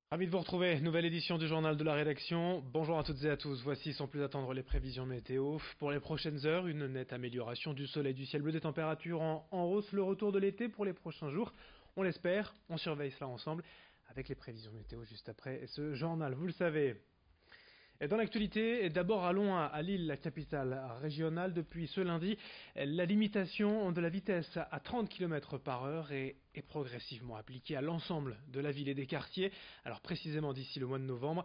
Ravi de vous retrouver, nouvelle édition du journal de la rédaction. Bonjour à toutes et à tous, voici sans plus attendre les prévisions météo. Pour les prochaines heures, une nette amélioration du soleil, du ciel bleu, des températures en hausse, le retour de l'été pour les prochains jours. On l'espère, on surveille cela ensemble avec les prévisions météo juste après ce journal, vous le savez. Et dans l'actualité, d'abord allons à Lille, la capitale régionale. Depuis ce lundi, la limitation de la vitesse à 30 km par heure est progressivement appliquée à l'ensemble de la ville et des quartiers. Alors précisément d'ici le mois de novembre,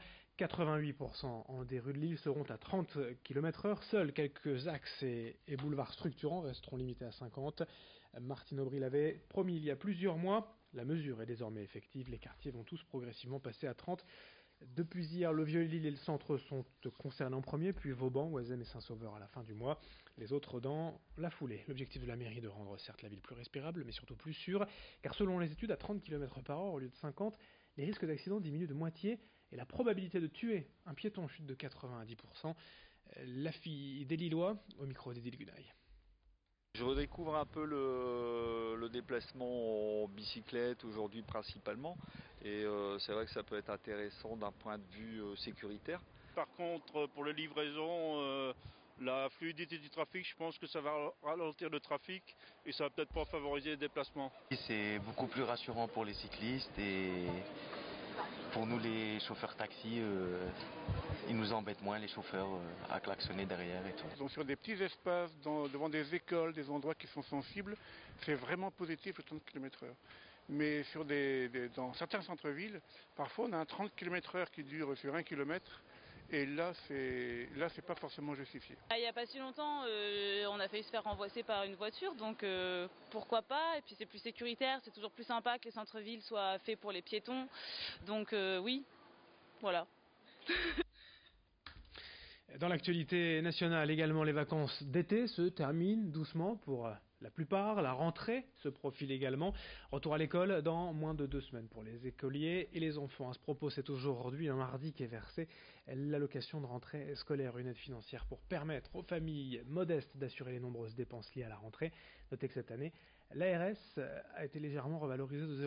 88% des rues de Lille seront à 30 km/h. Seuls quelques axes et boulevards structurants resteront limités à 50. Martine Aubry l'avait promis il y a plusieurs mois. La mesure est désormais effective. Les quartiers vont tous progressivement passer à 30. Depuis hier, le Vieux-Lille et le centre sont concernés en premier, puis Vauban, Oisem et Saint-Sauveur à la fin du mois. Les autres dans la foulée. L'objectif de la mairie est de rendre certes la ville plus respirable, mais surtout plus sûre, car selon les études, à 30 km par heure au lieu de 50, les risques d'accident diminuent de moitié et la probabilité de tuer un piéton chute de 90%. La fille des Lillois, au micro d'Edil Gunaï. Je redécouvre un peu le déplacement en bicyclette aujourd'hui principalement et c'est vrai que ça peut être intéressant d'un point de vue sécuritaire. Par contre, pour les livraisons, la fluidité du trafic, je pense que ça va ralentir le trafic et ça va peut-être pas favoriser les déplacements. C'est beaucoup plus rassurant pour les cyclistes et pour nous les chauffeurs taxi, ils nous embêtent moins les chauffeurs à klaxonner derrière et tout. Donc sur des petits espaces, devant des écoles, des endroits qui sont sensibles, c'est vraiment positif le 30 km/h. Mais dans certains centres-villes, parfois on a un 30 km/h qui dure sur 1 km. Et là, c'est pas forcément justifié. Il n'y a pas si longtemps, on a failli se faire renvoyer par une voiture, donc pourquoi pas. Et puis c'est plus sécuritaire, c'est toujours plus sympa que les centres-villes soient faits pour les piétons. Donc oui, voilà. Dans l'actualité nationale également, les vacances d'été se terminent doucement pour la plupart. La rentrée se profile également. Retour à l'école dans moins de 2 semaines pour les écoliers et les enfants. À ce propos, c'est aujourd'hui, un mardi, qu'est versée l'allocation de rentrée scolaire, une aide financière pour permettre aux familles modestes d'assurer les nombreuses dépenses liées à la rentrée. Notez que cette année, l'ARS a été légèrement revalorisée de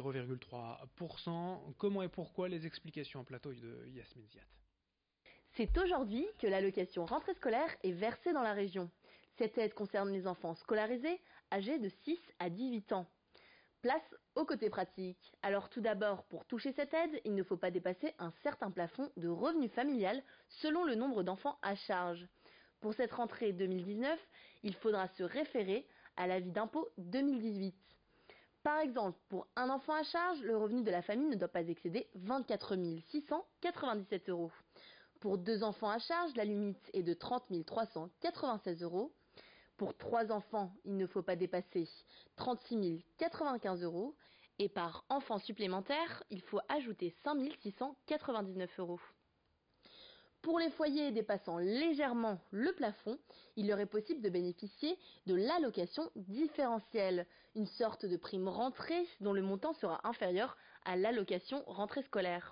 0,3%. Comment et pourquoi? Les explications en plateau de Yasmine Ziat. C'est aujourd'hui que l'allocation rentrée scolaire est versée dans la région. Cette aide concerne les enfants scolarisés âgés de 6 à 18 ans. Place au côté pratique. Alors tout d'abord, pour toucher cette aide, il ne faut pas dépasser un certain plafond de revenu familial selon le nombre d'enfants à charge. Pour cette rentrée 2019, il faudra se référer à l'avis d'impôt 2018. Par exemple, pour un enfant à charge, le revenu de la famille ne doit pas excéder 24 697 €. Pour 2 enfants à charge, la limite est de 30 396 €. Pour 3 enfants, il ne faut pas dépasser 36 095 €. Et par enfant supplémentaire, il faut ajouter 5 699 €. Pour les foyers dépassant légèrement le plafond, il leur est possible de bénéficier de l'allocation différentielle, une sorte de prime rentrée dont le montant sera inférieur à l'allocation rentrée scolaire.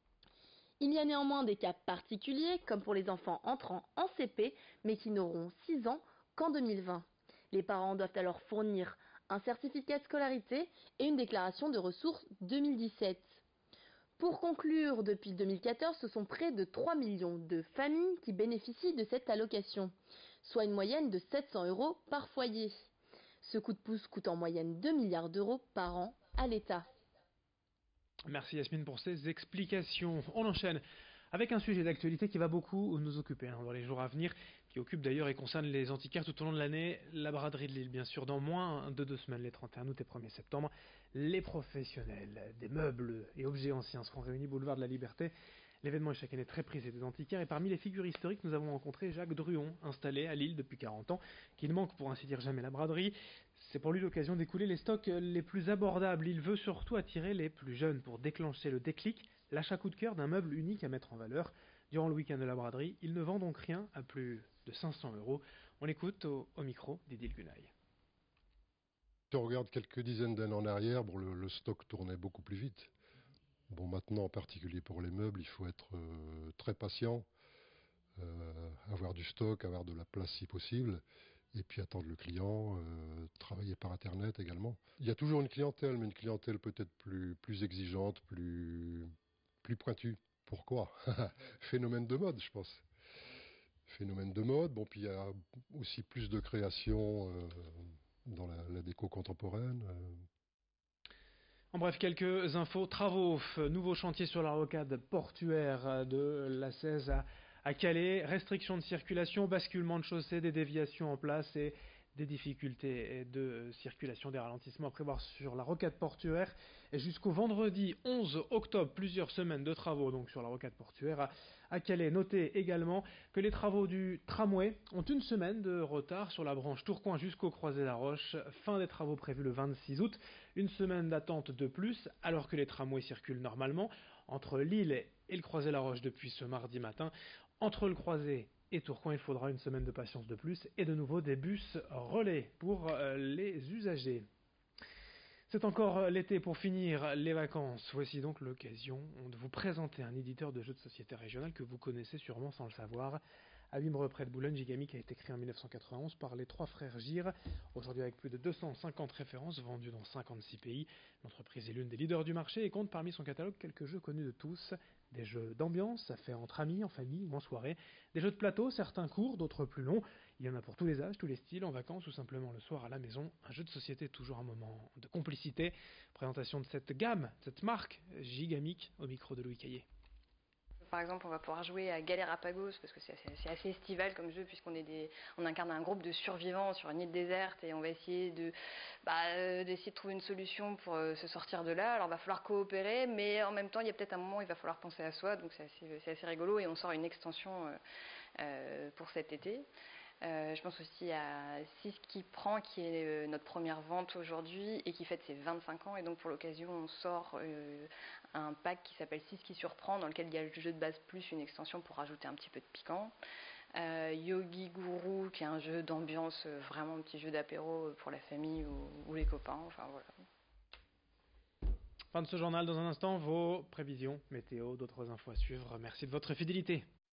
Il y a néanmoins des cas particuliers, comme pour les enfants entrant en CP, mais qui n'auront 6 ans qu'en 2020. Les parents doivent alors fournir un certificat de scolarité et une déclaration de ressources 2017. Pour conclure, depuis 2014, ce sont près de 3 millions de familles qui bénéficient de cette allocation, soit une moyenne de 700 € par foyer. Ce coup de pouce coûte en moyenne 2 milliards d'euros par an à l'État. Merci Yasmine pour ces explications. On enchaîne avec un sujet d'actualité qui va beaucoup nous occuper dans les jours à venir, qui occupe d'ailleurs et concerne les antiquaires tout au long de l'année, la braderie de Lille bien sûr. Dans moins de 2 semaines, les 31 août et 1er septembre, les professionnels des meubles et objets anciens seront réunis boulevard de la Liberté. L'événement est chaque année très prisé des antiquaires et parmi les figures historiques, nous avons rencontré Jacques Druon, installé à Lille depuis 40 ans, qui ne manque pour ainsi dire jamais la braderie. C'est pour lui l'occasion d'écouler les stocks les plus abordables. Il veut surtout attirer les plus jeunes pour déclencher le déclic, l'achat coup de cœur d'un meuble unique à mettre en valeur. Durant le week-end de la braderie, il ne vend donc rien à plus de 500 €. On écoute au micro d'Edil Gunaï. Si on regarde quelques dizaines d'années en arrière, le stock tournait beaucoup plus vite. Bon, maintenant, en particulier pour les meubles, il faut être très patient, avoir du stock, avoir de la place si possible, et puis attendre le client, travailler par Internet également. Il y a toujours une clientèle, mais une clientèle peut-être plus exigeante, plus plus pointu. Pourquoi? Phénomène de mode, je pense. Phénomène de mode. Bon, puis il y a aussi plus de création dans la déco contemporaine. En bref, quelques infos. Travaux, nouveau chantier sur la rocade portuaire de la 16 à Calais. Restrictions de circulation, basculement de chaussée, des déviations en place et des difficultés de circulation, des ralentissements à prévoir sur la rocade portuaire. Et jusqu'au vendredi 11 octobre, plusieurs semaines de travaux donc sur la rocade portuaire à Calais. Notez également que les travaux du tramway ont une semaine de retard sur la branche Tourcoing jusqu'au Croisé-la-Roche. Fin des travaux prévus le 26 août. Une semaine d'attente de plus, alors que les tramways circulent normalement entre Lille et le Croisé-la-Roche depuis ce mardi matin. Entre le Croisé et Tourcoing, il faudra une semaine de patience de plus et de nouveau des bus relais pour les usagers. C'est encore l'été pour finir les vacances. Voici donc l'occasion de vous présenter un éditeur de jeux de société régional que vous connaissez sûrement sans le savoir. À Wimbre près de Boulogne, Gigamic a été créé en 1991 par les trois frères Gir. Aujourd'hui avec plus de 250 références vendues dans 56 pays. L'entreprise est l'une des leaders du marché et compte parmi son catalogue quelques jeux connus de tous. Des jeux d'ambiance, à faire entre amis, en famille ou en soirée. Des jeux de plateau, certains courts, d'autres plus longs. Il y en a pour tous les âges, tous les styles, en vacances ou simplement le soir à la maison. Un jeu de société est toujours un moment de complicité. Présentation de cette gamme, cette marque, Gigamic, au micro de Louis Caillé. Par exemple, on va pouvoir jouer à Galérapagos parce que c'est assez estival comme jeu puisqu'on on incarne un groupe de survivants sur une île déserte et on va essayer d'essayer de trouver une solution pour se sortir de là. Alors, il va falloir coopérer, mais en même temps, il y a peut-être un moment où il va falloir penser à soi, donc c'est assez rigolo et on sort une extension pour cet été. Je pense aussi à 6 qui prend, qui est notre première vente aujourd'hui et qui fête ses 25 ans. Et donc pour l'occasion, on sort un pack qui s'appelle 6 qui surprend, dans lequel il y a le jeu de base plus une extension pour rajouter un petit peu de piquant. Yogi Guru, qui est un jeu d'ambiance, vraiment un petit jeu d'apéro pour la famille ou les copains. Enfin voilà. Fin de ce journal, dans un instant, vos prévisions, météo, d'autres infos à suivre. Merci de votre fidélité.